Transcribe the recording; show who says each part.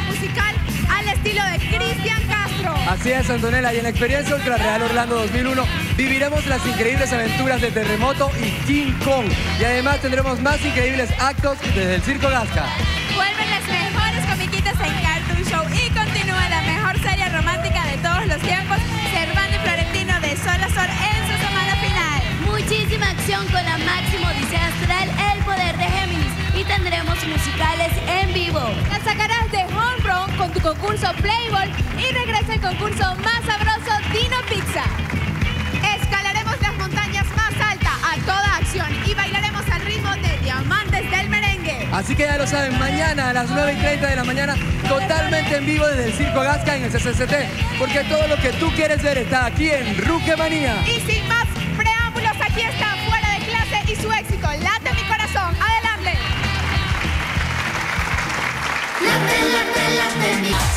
Speaker 1: musical al estilo de Cristian Castro.
Speaker 2: Así es, Antonella, y en la experiencia Ultra Real Orlando 2001 viviremos las increíbles aventuras de Terremoto y King Kong. Y además tendremos más increíbles actos desde el Circo Gasca.
Speaker 1: Vuelven las mejores comiquitas en Cartoon Show y continúa la mejor serie romántica de todos los tiempos, Servando y Florentino de Sol a Sol en su semana final.
Speaker 3: Muchísima acción con la máxima odisea astral, El Poder de Géminis, y tendremos musicales en vivo.
Speaker 1: La sacarás de home run con tu concurso Playboy y regresa el concurso más sabroso Dino Pizza. Escalaremos las montañas más altas a toda acción y bailaremos al ritmo de Diamantes del Merengue.
Speaker 2: Así que ya lo saben, mañana a las 9:30 de la mañana, totalmente en vivo desde el Circo Gasca en el CCCT, porque todo lo que tú quieres ver está aquí en Ruquemanía.
Speaker 1: Y sin más preámbulos, aquí está Fuera de Clase y su éxito, Late mi corazón. Adelante.
Speaker 4: Late, late, late mi